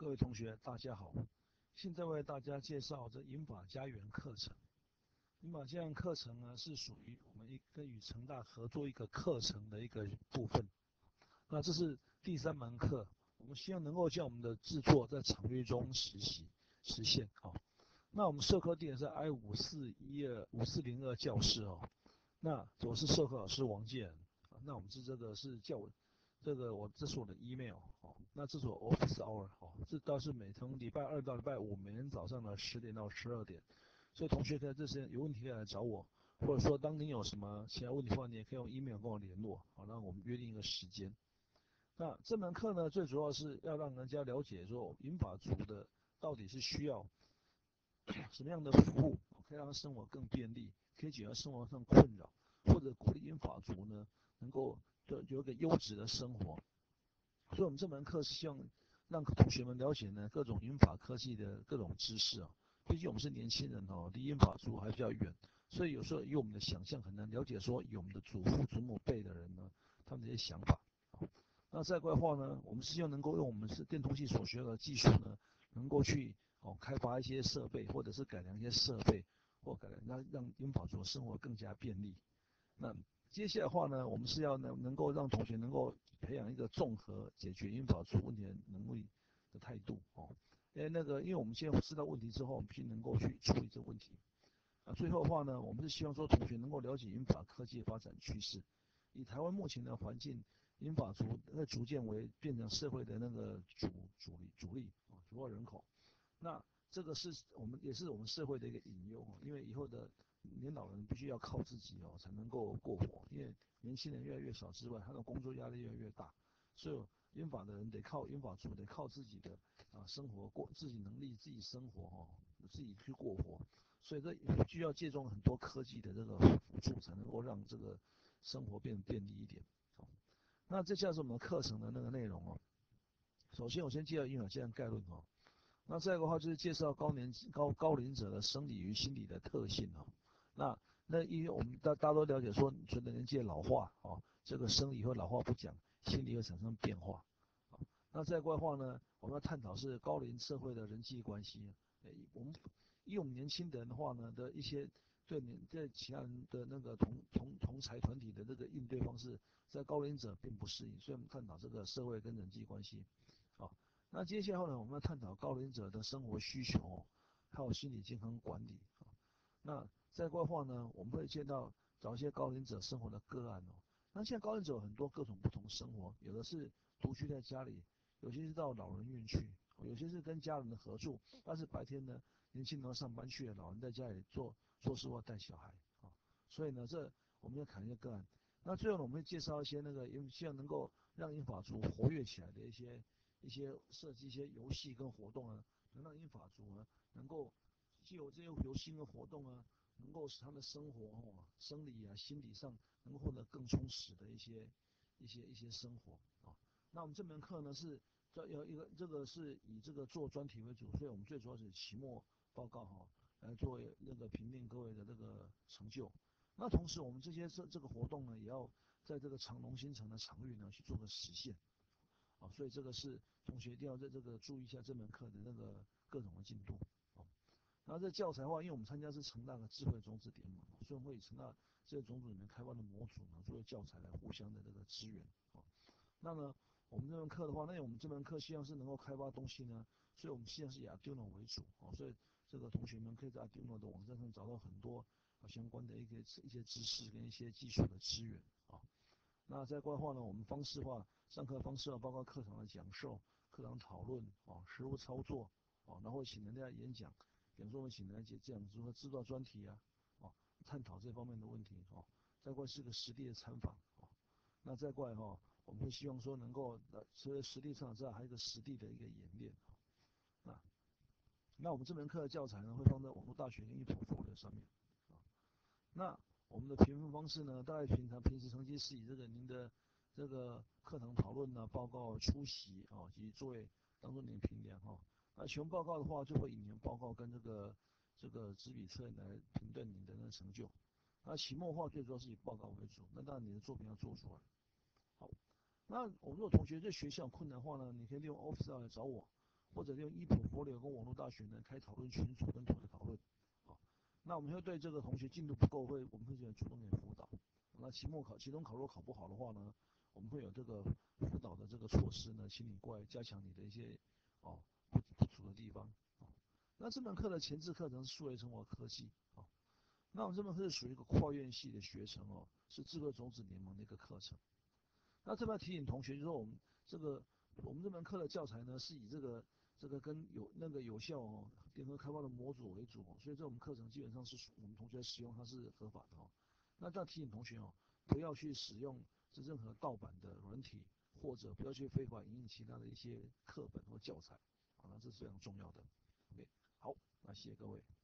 各位同学，大家好。现在为大家介绍这银法家园课程。银法家园课程呢，是属于我们跟与成大合作一个课程的一个部分。那这是第3门课，我们希望能够将我们的制作在场域中实现。那我们授课地点是 I5402教室哦。那我是授课老师王建仁。那我们这是我的 email 哦，那这是我 office hour 哦，这倒是从礼拜2到礼拜5，每天早上的10点到12点，所以同学可以在这时间有问题可以来找我，或者说当你有什么其他问题的话，你也可以用 email 跟我联络，好，那我们约定一个时间。那这门课呢，最主要是要让人家了解说银发族的到底是需要什么样的服务，可以让他生活更便利，可以解决生活上困扰，或者鼓励银发族呢能够有一个优质的生活。所以我们这门课是希望让同学们了解呢各种银发科技的各种知识啊。毕竟我们是年轻人哦，离银发族还比较远，所以有时候以我们的想象很难了解说以我们的祖父祖母辈的人呢，他们这些想法。那再过来的话呢，我们是希望能够用我们是电通系所学的技术呢，能够去开发一些设备，或者是改良一些设备，或改良让银发族的生活更加便利。那接下来的话呢，我们是要能够让同学能够培养一个综合解决银发族问题的能力的态度哦。因为我们现在知道问题之后，我们必须能够去处理这个问题。最后的话呢，我们是希望说同学能够了解银发科技的发展趋势。以台湾目前的环境，银发族逐渐变成社会的那个主力主要人口。那这个也是我们社会的一个隐忧，因为以后的年老人必须要靠自己才能够过活，因为年轻人越来越少之外，他的工作压力越来越大，所以银发的人银发族得靠自己的生活过自己能力自己生活自己去过活，所以这需要借重很多科技的这个辅助，才能够让这个生活变便利一点。那这就是我们课程的那个内容哦。首先我先介绍银发家园概论哦。那再一个的话就是介绍高龄者的生理与心理的特性哦。因为我们大家都了解说，随着年纪的老化这个生理会老化不讲，心理会产生变化。那再过来的话呢，我们要探讨是高龄社会的人际关系。以我们年轻人的话呢的一些对其他人的那个同才团体的这个应对方式，在高龄者并不适应，所以我们探讨这个社会跟人际关系。那接下来呢，我们要探讨高龄者的生活需求还有心理健康管理。那再过来的话呢，我们会找一些高龄者生活的个案哦。那现在高龄者有很多各种不同生活，有的是独居在家里，有些是到老人院去，有些是跟家人的合住，但是白天呢，年轻人要上班去了，老人在家里做事或带小孩所以呢，我们要看一些个案。那最后呢，我们会介绍一些希望能够让银发族活跃起来的一些设计一些游戏跟活动能让银发族能够藉由这些游戏跟活动能够使他们的生活生理心理上能够获得更充实的一些生活那我们这门课呢是这个是以这个做专题为主，所以我们最主要是期末报告来作为那个评定各位的这个成就。那同时我们这个活动呢，也要在这个长隆新城的场域呢去做个实现。所以这个是同学一定要在这个注意一下这门课的那个各种的进度。然后这教材的话，因为我们参加是成大的智慧种子联盟，所以我们会以成大这个种子里面开发的模组呢作为教材来互相的这个支援。那么我们这门课的话，因为我们这门课希望是能够开发东西呢，所以我们希望是以 Arduino 为主所以这个同学们可以在 Arduino 的网站上找到很多相关的一些知识跟一些技术的资源那再过来的话呢，我们上课方式包括课堂的讲授、课堂讨论实务操作然后请人家演讲，比如说我们请人家讲如何制作专题探讨这方面的问题再过来是个实地的参访那再过来我们会希望说能够除了实地参访之外，还有一个实地的一个演练那我们这门课的教材呢会放在网络大学跟ePortfolio上面那我们的评分方式呢，大概平时成绩是以您的这个课堂讨论报告出席及作为当做您的评量那期末报告的话，就会以您报告跟这个纸笔测验来评断您的那个成就。那期末的话，最主要是以报告为主，那当然你的作品要做出来。好，那我们如果同学对学校有困难的话呢，你可以利用 Office 来找我， 或者用ePortfolio跟网络大学呢开讨论群组跟组的讨论。好，那我们会对这个同学进度不够，我们会主动给辅导。那期中考如果考不好的话呢，我们会有这个辅导的这个措施呢，请你过来加强你的一些不足的地方。那这门课的前置课程是数位生活科技。那我们这门课是属于一个跨院系的学程是智慧种子联盟的一个课程。那这边提醒同学，就是说我们这门课的教材呢是以这个跟有效联合开发的模组为主所以这我们课程基本上是我们同学使用它是合法的那这样提醒同学不要去使用任何盗版的软体，或者不要去非法引用其他的一些课本或教材那这是非常重要的。OK， 好，那谢谢各位。